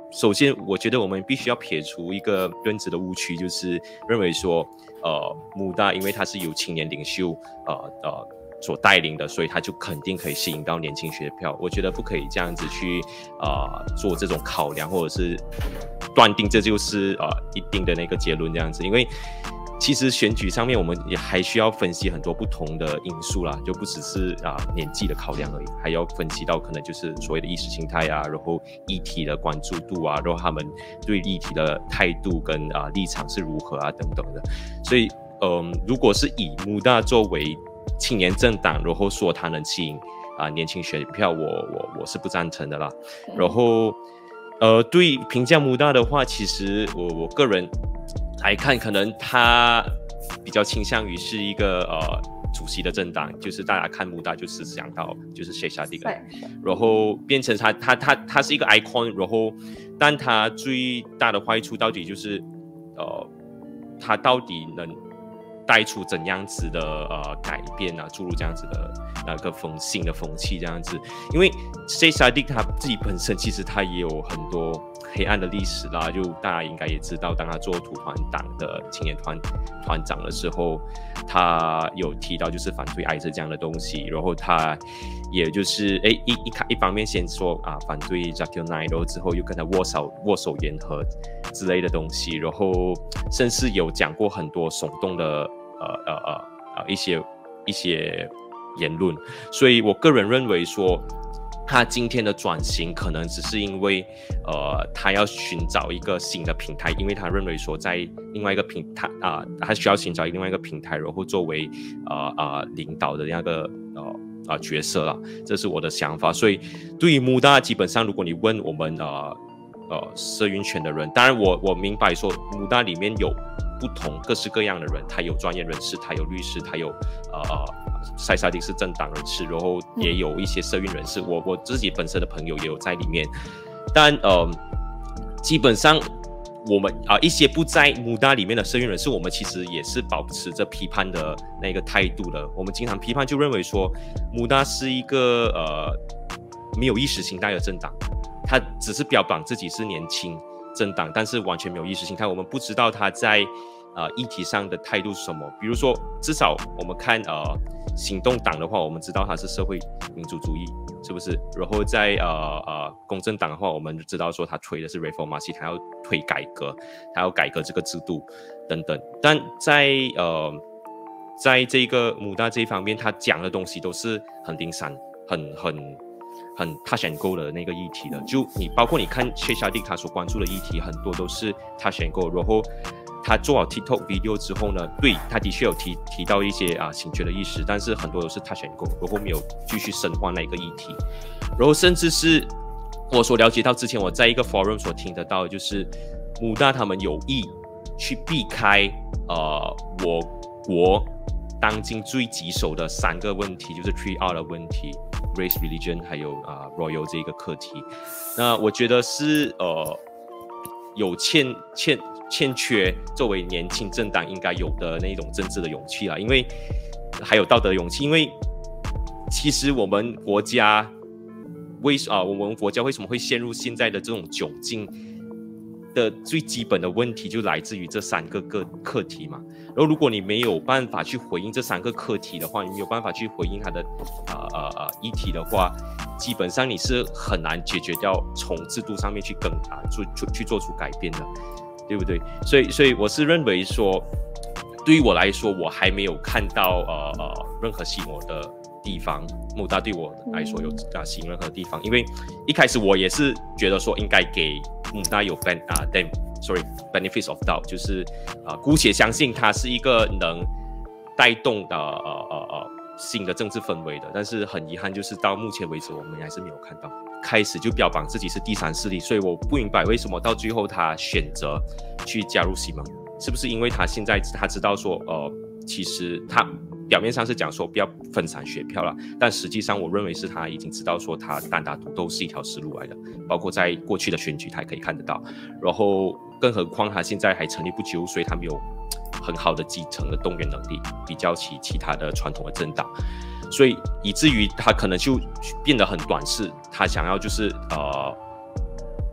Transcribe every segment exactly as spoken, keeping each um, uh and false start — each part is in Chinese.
首先我觉得我们必须要撇除一个认知的误区，就是认为说呃穆大因为他是由青年领袖呃呃所带领的，所以他就肯定可以吸引到年轻学票。我觉得不可以这样子去呃做这种考量，或者是断定这就是呃一定的那个结论这样子，因为其实选举上面我们也还需要分析很多不同的因素啦，就不只是啊、呃、年纪的考量而已，还要分析到可能就是所谓的意识形态啊，然后议题的关注度啊，然后他们对议题的态度跟啊、呃、立场是如何啊等等的。所以嗯、呃，如果是以穆大作为青年政党，然后说他能吸引啊、呃、年轻选票，我我我是不赞成的啦。然后呃，对评价穆大的话，其实我我个人来看，可能他比较倾向于是一个呃主席的政党，就是大家看穆大就是想到就是谢沙迪，然后变成他他他他是一个 icon， 然后但他最大的坏处到底就是呃他到底能带出怎样子的呃改变啊，注入这样子的那个风新的风气这样子，因为谢沙迪他自己本身其实他也有很多黑暗的历史啦，就大家应该也知道，当他做土团党的青年团团长的时候，他有提到就是反对爱这样的东西，然后他也就是哎一一一方面先说啊反对 Zakir Naik， 然后之后又跟他握手握手言和之类的东西，然后甚至有讲过很多耸动的呃呃呃呃一些一些言论，所以我个人认为说，他今天的转型可能只是因为，呃，他要寻找一个新的平台，因为他认为说在另外一个平台啊、呃，他需要寻找另外一个平台，然后作为呃呃领导的那个呃呃角色啦，这是我的想法。所以对于穆大，基本上如果你问我们呃呃社运圈的人，当然我我明白说穆大里面有不同各式各样的人，他有专业人士，他有律师，他有呃。塞沙迪是政党人士，然后也有一些社运人士，我我自己本身的朋友也有在里面，但呃，基本上我们啊、呃、一些不在穆大里面的社运人士，我们其实也是保持着批判的那个态度的。我们经常批判，就认为说穆大是一个呃没有意识形态的政党，他只是标榜自己是年轻政党，但是完全没有意识形态。我们不知道他在呃议题上的态度是什么。比如说，至少我们看呃行动党的话，我们知道他是社会民主主义，是不是？然后在呃呃公正党的话，我们知道说他推的是 reformasi， 他要推改革，他要改革这个制度等等。但在呃在这个穆大这一方面，他讲的东西都是很零散、很很很 touch and go 的那个议题的。就你包括你看谢沙迪他所关注的议题，很多都是 touch and go， 然后他做好 TikTok video 之后呢，对他的确有提提到一些啊醒觉的意识，但是很多都是 touch and go， 然后没有继续深化那个议题，然后甚至是我所了解到之前我在一个 forum 所听得到的，就是穆大他们有意去避开呃我国当今最棘手的三个问题，就是 three R 的问题 ，race religion 还有啊、呃、royal 这个课题。那我觉得是呃有欠欠。欠缺作为年轻政党应该有的那种政治的勇气啦，因为还有道德勇气，因为其实我们国家为啊、呃，我们国家为什么会陷入现在的这种窘境的最基本的问题，就来自于这三个个课题嘛。然后如果你没有办法去回应这三个课题的话，你没有办法去回应它的呃呃呃议题的话，基本上你是很难解决掉从制度上面去更啊去去做出改变的。对不对？所以，所以我是认为说，对于我来说，我还没有看到呃呃任何吸引我的地方。穆大对我来说有啊吸引任何地方，因为一开始我也是觉得说应该给穆大有 ben 啊 them sorry benefits of doubt， 就是啊、呃、姑且相信他是一个能带动的呃呃呃新的政治氛围的。但是很遗憾，就是到目前为止，我们还是没有看到。开始就标榜自己是第三势力，所以我不明白为什么到最后他选择去加入西蒙，是不是因为他现在他知道说，呃，其实他表面上是讲说不要分散选票了，但实际上我认为是他已经知道说他单打独斗是一条思路来的，包括在过去的选举他也可以看得到，然后更何况他现在还成立不久，所以他没有很好的基层的动员能力，比较起其他的传统的政党。所以以至于他可能就变得很短视，他想要就是呃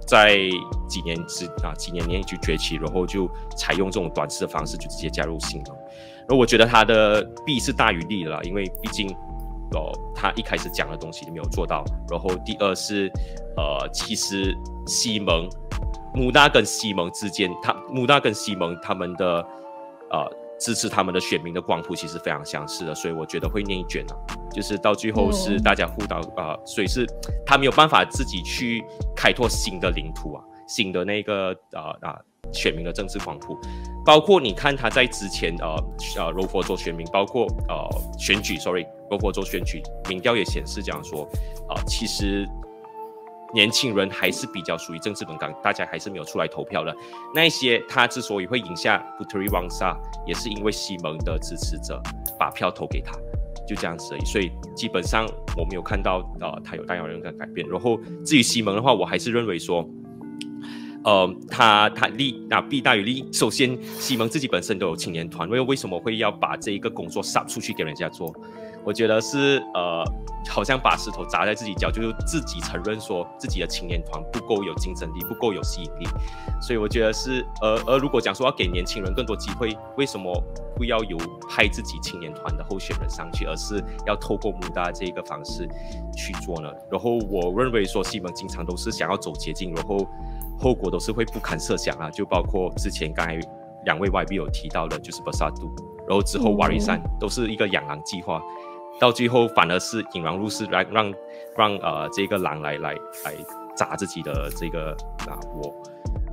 在几年之啊几年年就崛起，然后就采用这种短视的方式就直接加入新盟。然后我觉得他的弊是大于利的啦，因为毕竟哦他一开始讲的东西没有做到。然后第二是呃其实西盟穆大跟西盟之间，他穆大跟西盟他们的呃支持他们的选民的光谱其实非常相似的，所以我觉得会内卷啊，就是到最后是大家互导啊、呃，所以是他没有办法自己去开拓新的领土啊，新的那个啊啊、呃、选民的政治光谱，包括你看他在之前呃呃柔佛州选民，包括呃选举 ，sorry， 柔佛州选举民调也显示讲说啊、呃，其实年轻人还是比较属于政治冷感，大家还是没有出来投票的。那一些他之所以会赢下 Puteri Wangsa， 也是因为西盟的支持者把票投给他，就这样子而已。所以基本上我没有看到呃他有代表人的改变。然后至于西盟的话，我还是认为说，呃，他他利啊弊大于利。首先，西盟自己本身都有青年团，为为什么会要把这一个工作撒出去给人家做？我觉得是呃，好像把石头砸在自己脚，就是自己承认说自己的青年团不够有竞争力，不够有吸引力。所以我觉得是呃而如果讲说要给年轻人更多机会，为什么不要由派自己青年团的候选人上去，而是要透过穆大这个方式去做呢？然后我认为说西盟经常都是想要走捷径，然后后果都是会不堪设想啊，就包括之前刚才两位 Y B 有提到的，就是 Bersatu， 然后之后 Warisan 都是一个养狼计划。到最后反而是引狼入室，来让让呃这个狼来来来砸自己的这个啊窝，